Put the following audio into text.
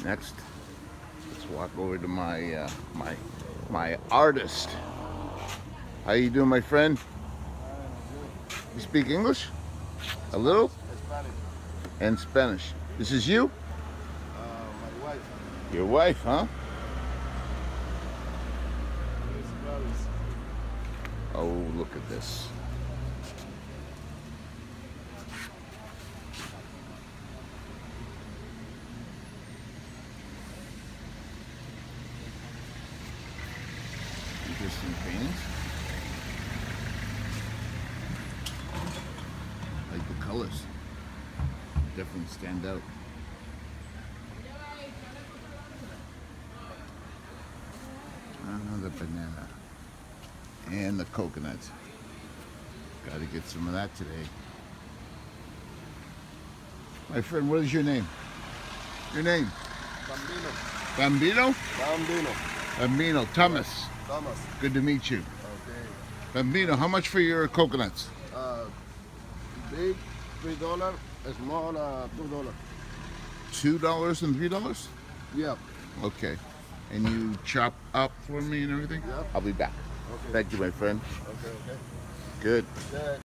Next, let's walk over to my my artist. How you doing, my friend? You speak English? A little? Spanish. And Spanish. This is you? My wife. Your wife, huh? Oh, look at this. Interesting paintings. Like the colors. Definitely stand out. Another banana. And the coconut. Gotta get some of that today. My friend, what is your name? Your name? Bambino. Bambino? Bambino. Bambino. Thomas. Thomas. Good to meet you. Okay. Bambino, how much for your coconuts? Big $3, small $2. $2 and $3? Yep. Okay. And you chop up for me and everything? Yep. I'll be back. Okay. Thank you, my friend. Okay. Good. Yeah.